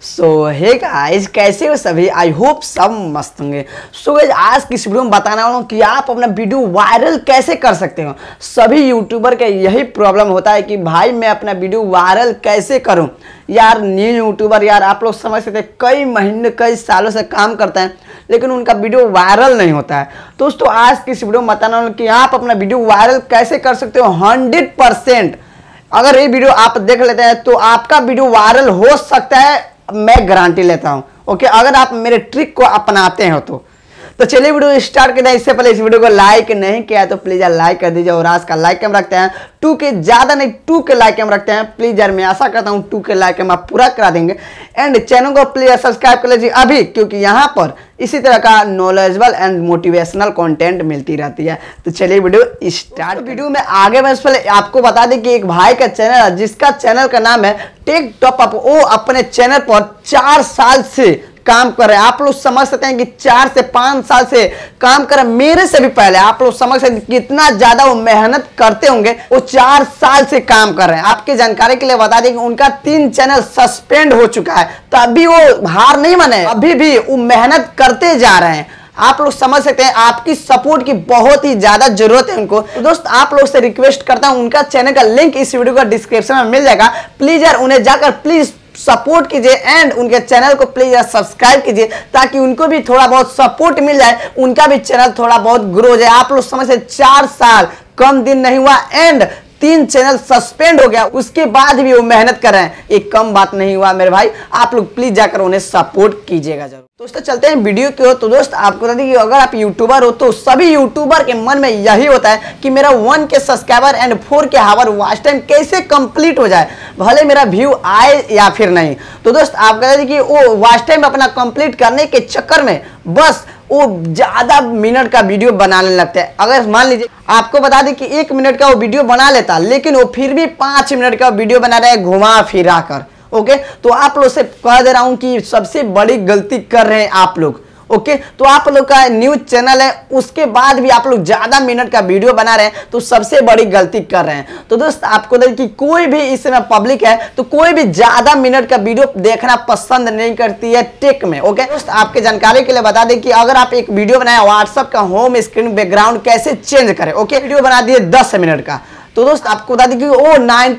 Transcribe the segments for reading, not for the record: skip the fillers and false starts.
सो hey guys, कैसे हो सभी? आई होप सब मस्त होंगे। सो गाइस, आज की इस वीडियो में बताने वाला हूँ कि आप अपना वीडियो वायरल कैसे कर सकते हो। सभी यूट्यूबर का यही प्रॉब्लम होता है कि भाई मैं अपना वीडियो वायरल कैसे करूँ। यार न्यू यूट्यूबर, यार आप लोग समझ सकते हैं, कई महीने कई सालों से काम करते हैं लेकिन उनका वीडियो वायरल नहीं होता है। दोस्तों आज की इस वीडियो में बताना वाला हूँ कि आप अपना वीडियो वायरल कैसे कर सकते हो 100%। अगर ये वीडियो आप देख लेते हैं तो आपका वीडियो वायरल हो सकता है, मैं गारंटी लेता हूं। ओके, अगर आप मेरे ट्रिक को अपनाते हो तो चलिए वीडियो स्टार्ट करते हैं। इससे पहले इस वीडियो को लाइक नहीं किया तो प्लीज यार लाइक कर दीजिए और आज का लाइक हम रखते हैं 2K, ज्यादा नहीं 2K लाइक हम रखते हैं। प्लीज यार मैं आशा करता हूं 2K लाइक हम आप पूरा करा देंगे। एंड चैनल को प्लीज सब्सक्राइब कर लीजिए अभी, क्योंकि यहाँ पर इसी तरह का नॉलेजेबल एंड मोटिवेशनल कंटेंट मिलती रहती है। तो चलिए वीडियो स्टार्ट। वीडियो में आगे मैं पहले आपको बता दें कि एक भाई का चैनल है जिसका चैनल का नाम है टेक टॉप अप। वो अपने चैनल पर 4 साल से काम कर रहे हैं। आप लोग समझ सकते हैं कि 4 से 5 साल से काम कर रहे हैं, मेरे से भी पहले। आप लोग समझ सकते हैं कितना ज्यादा वो मेहनत करते होंगे। वो 4 साल से काम कर रहे हैं। आपकी जानकारी के लिए बता दें कि उनका 3 चैनल सस्पेंड हो चुका है, तो अभी वो हार नहीं माने, अभी भी वो मेहनत करते जा रहे हैं। आप लोग समझ सकते हैं आपकी सपोर्ट की बहुत ही ज्यादा जरूरत है उनको। तो दोस्त आप लोग से रिक्वेस्ट करता हूं, उनका चैनल का लिंक इस वीडियो का डिस्क्रिप्शन में मिल जाएगा। प्लीज यार उन्हें जाकर प्लीज सपोर्ट कीजिए एंड उनके चैनल को प्लीज सब्सक्राइब कीजिए ताकि उनको भी थोड़ा बहुत सपोर्ट मिल जाए, उनका भी चैनल थोड़ा बहुत ग्रो हो जाए। आप लोग समझ सकते 4 साल कम दिन नहीं हुआ एंड 3 चैनल सस्पेंड हो गया, उसके बाद भी वो मेहनत कर रहे हैं। एक कम बात नहीं हुआ मेरे भाई। आप लोग प्लीज जाकर उन्हें सपोर्ट कीजिएगा जरूर। दोस्तों चलते हैं वीडियो की ओर। तो दोस्त आपको बता दें कि अगर आप यूट्यूबर हो तो सभी यूट्यूबर के मन में यही होता है कि मेरा 1K subscriber and 4K hour watch time कैसे कंप्लीट हो जाए, भले मेरा व्यू आए या फिर नहीं। तो दोस्त आप बता दें कि वो वॉच टाइम अपना कंप्लीट करने के चक्कर में बस वो ज्यादा मिनट का वीडियो बनाने लगते हैं। अगर मान लीजिए आपको बता दें कि 1 मिनट का वो वीडियो बना लेता, लेकिन वो फिर भी 5 मिनट का वीडियो बना रहे हैं घुमा फिरा कर। ओके, तो आप लोग से कह दे रहा हूं कि सबसे बड़ी गलती कर रहे हैं आप लोग। ओके, तो आप लोग का न्यूज चैनल है, उसके बाद भी आप लोग ज्यादा मिनट का वीडियो बना रहे हैं, तो सबसे बड़ी गलती कर रहे हैं। तो दोस्त आपको दें कि कोई भी इस समय पब्लिक है तो कोई भी ज्यादा मिनट का वीडियो देखना पसंद नहीं करती है टेक में। ओके दोस्त, आपके जानकारी के लिए बता दें कि अगर आप एक वीडियो बनाए व्हाट्सएप का होम स्क्रीन बैकग्राउंड कैसे चेंज करें। ओके, वीडियो बना दिए 10 मिनट का, तो दोस्त आपको बता दें कि वो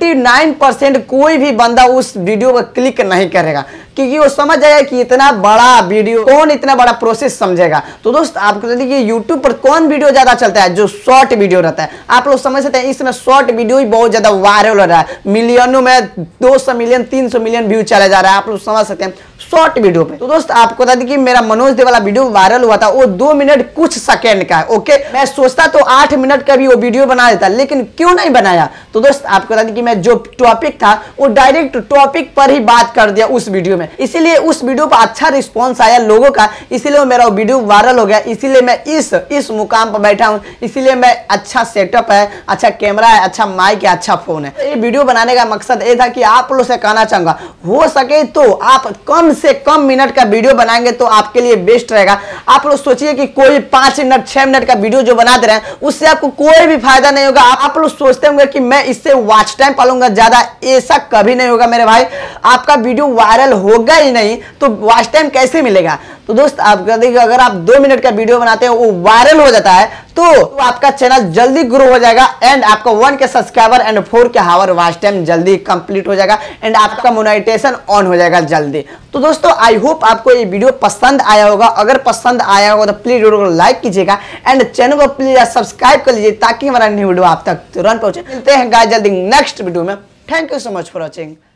99% कोई भी बंदा उस वीडियो पर क्लिक नहीं करेगा, क्योंकि वो समझ जाएगा कि इतना बड़ा वीडियो कौन इतना बड़ा प्रोसेस समझेगा। तो दोस्त आपको बता दें कि यूट्यूब पर कौन वीडियो ज्यादा चलता है, जो शॉर्ट वीडियो रहता है। आप लोग समझ सकते हैं इसमें शॉर्ट वीडियो ही बहुत ज्यादा वायरल हो रहा है, मिलियनों में 200 मिलियन 300 मिलियन व्यू चला जा रहा है। आप लोग समझ सकते हैं शॉर्ट वीडियो पे। तो दोस्त आपको बता दें कि मेरा मनोज दे वाला वीडियो वायरल हुआ था, वो 2 मिनट कुछ सेकेंड का है। ओके, मैं सोचता तो 8 मिनट का भी वो वीडियो बना देता, लेकिन क्यों नहीं बनाया। तो दोस्त आपको बता दें कि मैं जो टॉपिक था वो डायरेक्ट टॉपिक पर ही बात कर दिया उस वीडियो में, इसीलिए उस वीडियो पर अच्छा रिस्पांस आया लोगों का, इसीलिए मेरा वीडियो वायरल हो गया। इसीलिए मैं इस मुकाम पर बैठा हूं, इसीलिए मैं अच्छा सेटअप है, अच्छा कैमरा है, अच्छा माइक है, अच्छा फोन है। ये वीडियो बनाने का मकसद ये था कि आप लोग से कहना चाहूंगा, हो सके तो आप कम से कम मिनट का वीडियो बनाएंगे तो आपके लिए बेस्ट रहेगा। आप लोग सोचिए कि कोई 5 मिनट 6 मिनट का वीडियो जो बना दे रहे हैं उससे आपको कोई भी फायदा नहीं होगा। आप लोग सोचते होंगे कि मैं इससे वॉच टाइम पालूंगा ज्यादा, ऐसा कभी नहीं होगा मेरे भाई। आपका वीडियो वायरल होगा ही नहीं तो वॉच टाइम कैसे मिलेगा। तो दोस्त आप देखिए, अगर आप 2 मिनट का वीडियो बनाते हैं वो वायरल हो जाता है तो आपका चैनल जल्दी ग्रो हो जाएगा एंड आपका 1K subscriber and 4K hour watch time जल्दी कंप्लीट हो जाएगा एंड आपका मोनेटाइजेशन ऑन हो जाएगा जल्दी। तो दोस्तों आई होप आपको ये वीडियो पसंद आया होगा। अगर पसंद आया होगा तो प्लीज वीडियो को लाइक कीजिएगा एंड चैनल को प्लीज सब्सक्राइब कर लीजिए ताकि हमारा न्यू वीडियो आप तक तुरंत पहुंचे। मिलते हैं गाइस जल्दी नेक्स्ट वीडियो में। Thank you so much for watching.